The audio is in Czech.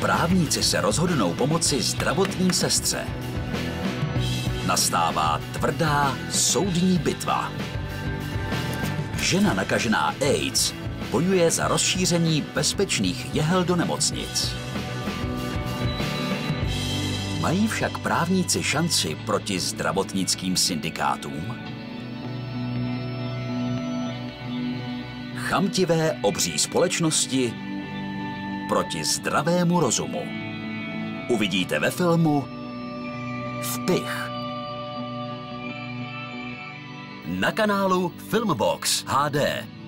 Právníci se rozhodnou pomoci zdravotní sestře. Nastává tvrdá soudní bitva. Žena nakažená AIDS bojuje za rozšíření bezpečných jehel do nemocnic. Mají však právníci šanci proti zdravotnickým syndikátům? Chamtivé obří společnosti proti zdravému rozumu. Uvidíte ve filmu Vpich. Na kanálu Filmbox HD.